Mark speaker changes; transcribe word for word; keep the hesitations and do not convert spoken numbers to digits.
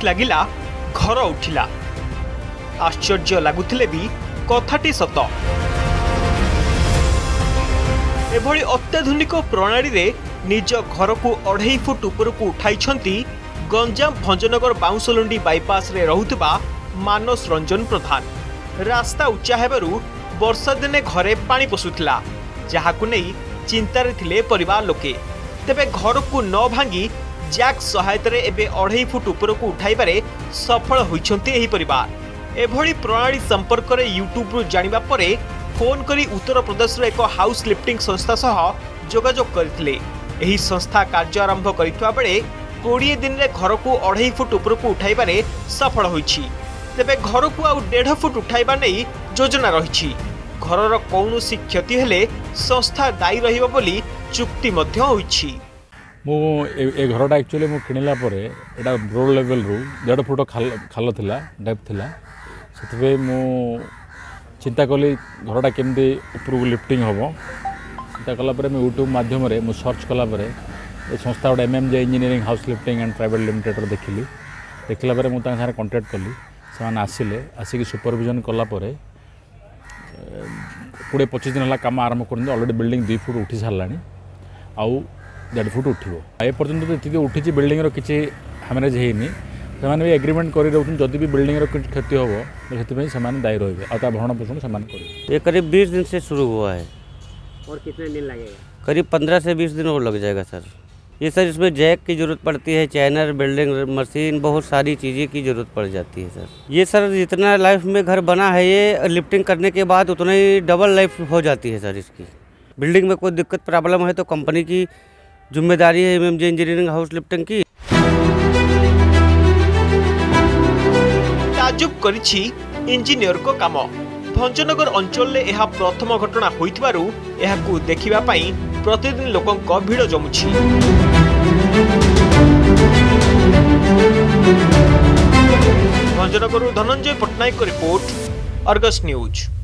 Speaker 1: लगिला घर उठिला। आश्चर्य लगुथिले भी कथाटी सत। एभली अत्याधुनिक प्रणाली रे निज घर को अढ़ाई फुट ऊपर को उठाई गंजाम भंजनगर बाउंसलुंडी बाईपास रे रहुतबा मानस रंजन प्रधान। रास्ता उच्चा हेबारु वर्षा दिने घरे पानी पशुथिला, जहाकु नहीं चिंतारे थिले परिवार लोके। तेबे घर को न भांगी जैक सहायता रे एबे अढ़ाई फुट ऊपर को उठाइबारे सफल होइछन्ती एही परिवार। एभली प्रणाली संपर्क रे यूट्यूब रु जानिबा परे फोन करी उत्तर प्रदेश रे एक हाउस लिफ्टिंग संस्था सह जोगाजोग करथिले। एही संस्था कार्य आरंभ करितबा बेले बीस दिन रे घर को अढ़ाई फुट ऊपर को उठाइबारे सफल होइछि। तेबे घर को आउ डेढ़ फुट उठाइबा नै योजना रहिछि। घरर कौनसी क्षति हेले संस्था दायी रहिबो बोली चुक्ति मध्य होइछि।
Speaker 2: मो ए घरटा एक्चुअली मो किनिला परे एटा रोड लेवल रु डेढ़ फुट खाल खाल थिला डेप्थ थिला। सेतबे मो चिंता कली घरटा केमती ऊपर को लिफ्टिंग हम। चिंता कला परे मैं यूट्यूब माध्यम रे मो सर्च कला परे ए संस्था गोटे M M J engineering house lifting and private limited देखिली। देखला परे मु तांका कॉन्टैक्ट कली। से आसिले आसिक सुपरविजन कला परे कोड़े पच्चीस दिन है कम आरंभ कर ऑलरेडी बिल्डिंग दुई फुट उठी सारा आउ डेढ़ फुट उठो ए पर्यटन तो उठी बिल्डिंग किसी हैमरेज होनी से एग्रीमेंट कर जदि भी बिल्डिंग क्षति हम से दायी रही है भरण पोषण से
Speaker 3: ये करीब बीस दिन से शुरू हुआ है।
Speaker 4: और कितने दिन लगेगा?
Speaker 3: करीब पंद्रह से बीस दिन और लग जाएगा सर। ये सर इसमें जैक की ज़रूरत पड़ती है, चैनर, बिल्डिंग मशीन, बहुत सारी चीज़ें की ज़रूरत पड़ जाती है सर। ये सर जितना लाइफ में घर बना है ये लिफ्टिंग करने के बाद उतना ही डबल लाइफ हो जाती है सर। इसकी बिल्डिंग में कोई दिक्कत प्रॉब्लम है तो कंपनी की जिम्मेदारी है, M M J engineering house lifting की।
Speaker 1: ताजुब करिछि इंजीनियर को काम। भंजनगर अंचल में यह प्रथम घटना होइथिबारु एहाकु देखिबा पई प्रतिदिन लोकंक भीड़ जमुछि। Bhanjanagar Dhananjay Pattnaik report, Argus news.